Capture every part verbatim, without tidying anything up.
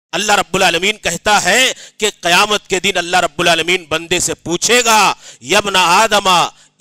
اللہ رب العالمین کہتا ہے کہ قیامت کے دن اللہ رب العالمین بندے سے پوچھے گا یبن آدم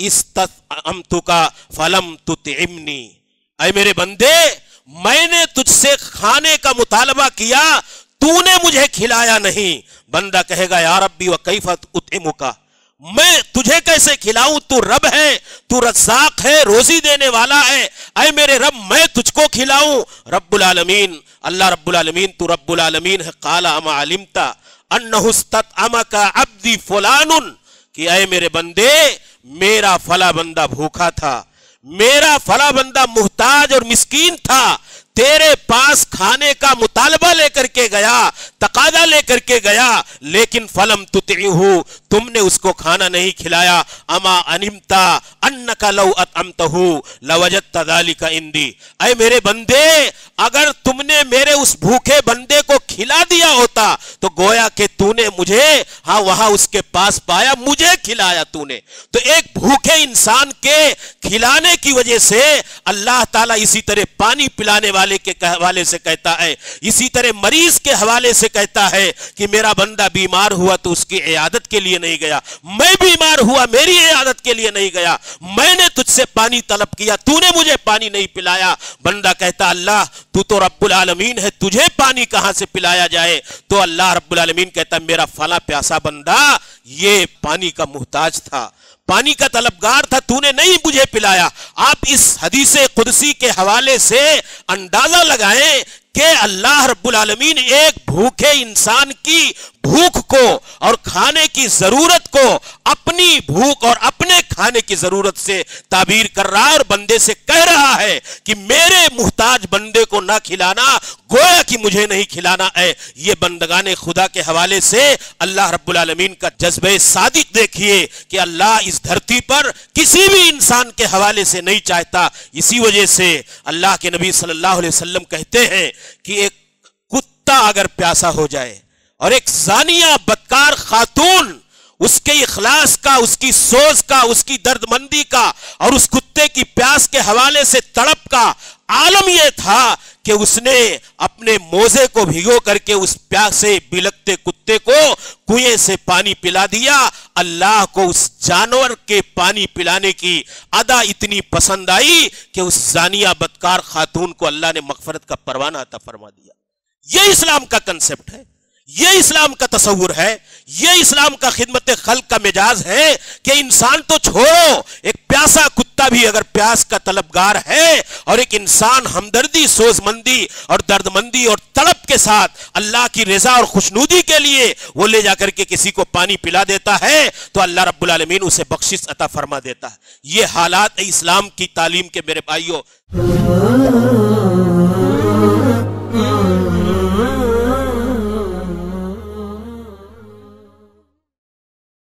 استطعمتک فلم تطعمنی، اے میرے بندے میں نے تجھ سے کھانے کا مطالبہ کیا تو نے مجھے کھلایا نہیں۔ بندہ کہے گا یا ربی وکیف اطعمک، میں تجھے کیسے کھلاؤں، تو رب ہے، تو رزاق ہے، روزی دینے والا ہے، اے میرے رب میں تجھ کو کھلاؤں۔ رب العالمین اللہ رب العالمین تو رب العالمین ہے، قال اما علمت انہ استطعمک عبدی فلان، کہ اے میرے بندے میرا فلا بندہ بھوکا تھا، میرا فلا بندہ محتاج اور مسکین تھا، تیرے پاس کھانے کا مطالبہ لے کر کے گیا، تقاضا لے کر کے گیا، لیکن فلم تطعمہ، تم نے اس کو کھانا نہیں کھلایا۔ اما علمت انک لو اطعمتہ لوجدت ذلک عندی، اے میرے بندے اگر تم نے میرے اس بھوکے بندے کو کھلا دیا ہوتا تو گویا کہ تو نے مجھے ہاں وہاں اس کے پاس پایا، مجھے کھلایا تو نے۔ تو ایک بھوکے انسان کے کھلانے کی وجہ سے اللہ تعالیٰ اسی طرح پانی پلانے والے کے حوالے سے کہتا ہے، اسی طرح مریض کے حوالے سے کہتا ہے کہ میرا بندہ بیمار ہوا تو اس کی عیادت کے لیے نہیں گیا، میں بیمار ہوا میری عیادت کے لیے نہیں گیا، میں نے تجھ سے پانی طلب کیا تو نے مجھے پانی نہیں پلایا۔ بندہ کہتا اللہ تو تو رب العالمین ہے، تجھے پانی کہاں سے پلایا جائے؟ تو اللہ رب العالمین کہتا میرا فلاں پیاسا بندہ یہ پانی کا محتاج تھا، پانی کا طلبگار تھا، تو نے نہیں مجھے پلایا۔ آپ اس حدیث قدسی کے حوالے سے اندازہ لگائیں کہ اللہ رب العالمین ایک بھوکے انسان کی بھوک کو اور کھانے کی ضرورت کو اپنی بھوک اور اپنے کھانے کی ضرورت سے تعبیر کر رہا ہے اور بندے سے کہہ رہا ہے کہ میرے محتاج بندے کو نہ کھلانا گویا کہ مجھے نہیں کھلانا ہے۔ یہ بندگان خدا کے حوالے سے اللہ رب العالمین کا جذبہ صادق دیکھیے کہ اللہ اس دھرتی پر کسی بھی انسان کے حوالے سے نہیں چاہتا۔ اسی وجہ سے اللہ کے نبی صلی اللہ علیہ وسلم کہتے ہیں کہ ایک کتا اگر پیاسا ہو جائے اور ایک زانیہ بدکار خاتون، اس کے اخلاص کا، اس کی سوز کا، اس کی درد مندی کا اور اس کتے کی پیاس کے حوالے سے تڑپ کا عالم یہ تھا کہ اس نے اپنے موزے کو بھگو کر کے اس پیاسے بلکتے کتے کو کنویں سے پانی پلا دیا۔ اللہ کو اس جانور کے پانی پلانے کی ادا اتنی پسند آئی کہ اس زانیہ بدکار خاتون کو اللہ نے مغفرت کا پروانہ عطا فرما دیا۔ یہ اسلام کا کنسپٹ ہے، یہ اسلام کا تصور ہے، یہ اسلام کا خدمت خلق کا مجاز ہے کہ انسان تو چھوڑو، ایک پیاسا کتا بھی اگر پیاس کا طلبگار ہے اور ایک انسان ہمدردی، سوز مندی اور درد مندی اور تڑپ کے ساتھ اللہ کی رضا اور خوشنودی کے لیے وہ لے جا کر کے کسی کو پانی پلا دیتا ہے تو اللہ رب العالمین اسے بخشش عطا فرما دیتا ہے۔ یہ حالات اسلام کی تعلیم کے میرے بھائیوں۔